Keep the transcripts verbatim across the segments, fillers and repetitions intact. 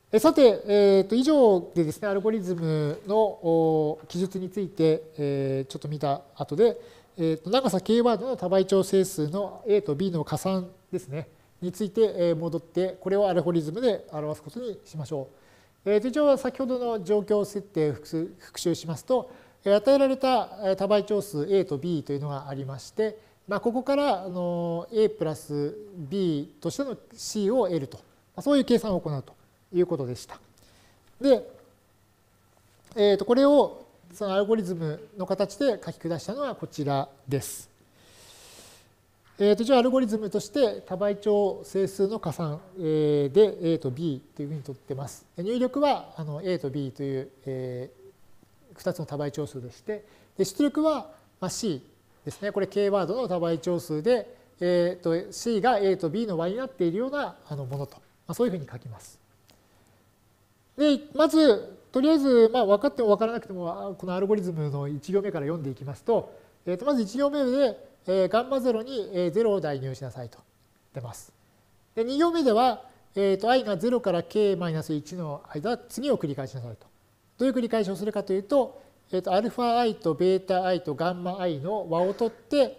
えさて、えー、と以上でですね、アルゴリズムの記述について、えー、ちょっと見た後で、えー、と長さ k ワードの多倍調整数の A と B の加算ですね、について戻って、これをアルゴリズムで表すことにしましょう。えー、と一応、先ほどの状況設定を復習しますと、与えられた多倍調数 A と B というのがありまして、まあ、ここからあの A プラス B としての C を得ると、そういう計算を行うということでした。で、えー、とこれをそのアルゴリズムの形で書き下したのはこちらです。えー、と一応アルゴリズムとして多倍調整数の加算で A と B というふうにとってます。入力はあの A と B という、えー、ふたつの多倍調数でして、で出力は C ですね。これ K ワードの多倍調数で、えー、と C が A と B の和になっているようなあのものと、まあ、そういうふうに書きます。で、まず、とりあえず、まあ、分かっても分からなくても、このアルゴリズムのいち行目から読んでいきますと、えー、とまずいち行目で、えー、ガンマゼロにゼロを代入しなさいと出ます。で、に行目では、えー、と i がゼロから ケーマイナスいち の間、次を繰り返しなさいと。どういう繰り返しをするかというと、えー、と αi と βi と γi の和を取って、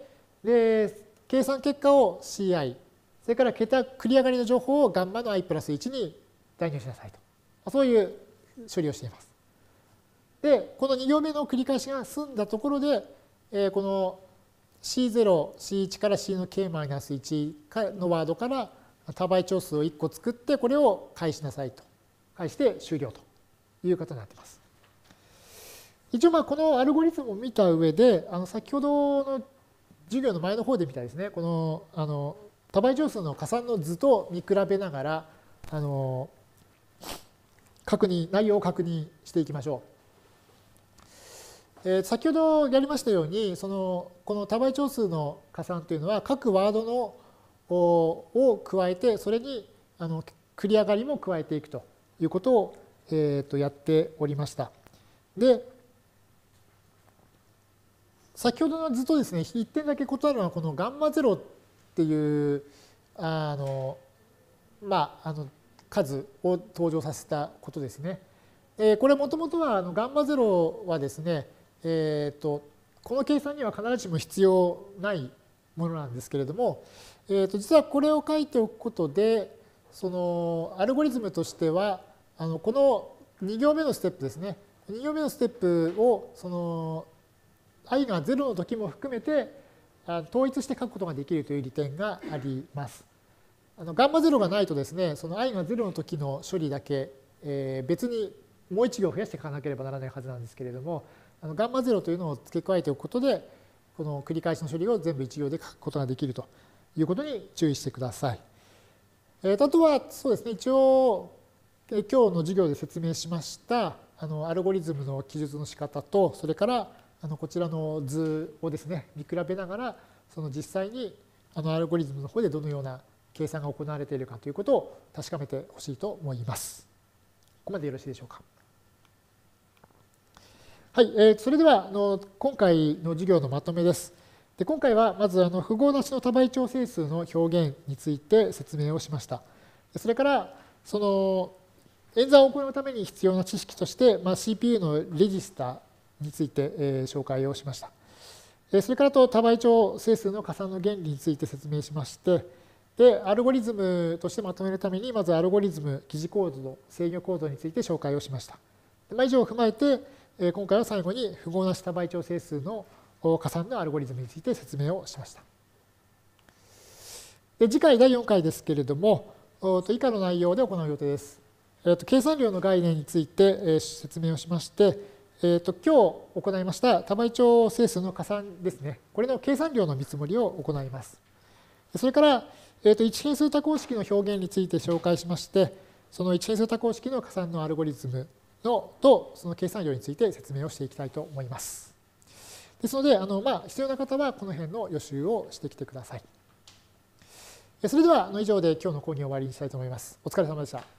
で、計算結果を ci、それから桁繰り上がりの情報をガンマの i プラスいちに代入しなさいと。そういう処理をしています。で、このに行目の繰り返しが済んだところで、えー、この シーゼロ、シーワン から C の ケーマイナスいち のワードから多倍調数をいっこ作って、これを返しなさいと。返して終了ということになっています。一応、まあこのアルゴリズムを見た上で、あの先ほどの授業の前の方で見たですね、このあの多倍調数の加算の図と見比べながら、あの確認、内容を確認していきましょう。えー、先ほどやりましたように、そのこの多倍調数の加算というのは、各ワードのを加えて、それにあの繰り上がりも加えていくということを、えー、とやっておりました。で、先ほどの図とですね、いってんだけ異なるのは、このガンマゼロっていう、あの、まあ、あの、数を登場させたことですね。これもともとはガンマゼロはですね、えー、とこの計算には必ずしも必要ないものなんですけれども、えー、と実はこれを書いておくことで、そのアルゴリズムとしてはあのこのに行目のステップですね、に行目のステップをその i がゼロの時も含めて統一して書くことができるという利点があります。あのガンマゼロがないとですね、その i がゼロの時の処理だけ、えー、別にもういち行増やして書かなければならないはずなんですけれども、あのガンマゼロというのを付け加えておくことで、この繰り返しの処理を全部いち行で書くことができるということに注意してください。えー、あとは、そうですね、一応、今日の授業で説明しましたあのアルゴリズムの記述の仕方と、それからあのこちらの図をですね、見比べながら、その実際にあのアルゴリズムの方でどのような計算が行われているかということを確かめてほしいと思います。ここまでよろしいでしょうか。はい、えー、それではあの今回の授業のまとめです。で今回はまずあの符号なしの多倍調整数の表現について説明をしました。それからその演算を行うために必要な知識として、まあ、シーピーユー のレジスターについて、えー、紹介をしました。それからと多倍調整数の加算の原理について説明しまして、で、アルゴリズムとしてまとめるために、まずアルゴリズム、疑似コードの制御コードについて紹介をしました。まあ、以上を踏まえて、今回は最後に符号なし多倍調整数の加算のアルゴリズムについて説明をしました。で次回だいよんかいですけれども、以下の内容で行う予定です。計算量の概念について説明をしまして、えー、と今日行いました多倍調整数の加算ですね。これの計算量の見積もりを行います。それから、えー、と一変数多項式の表現について紹介しまして、その一変数多項式の加算のアルゴリズムのとその計算量について説明をしていきたいと思います。ですので、あのまあ、必要な方はこの辺の予習をしてきてください。それでは以上で今日の講義を終わりにしたいと思います。お疲れ様でした。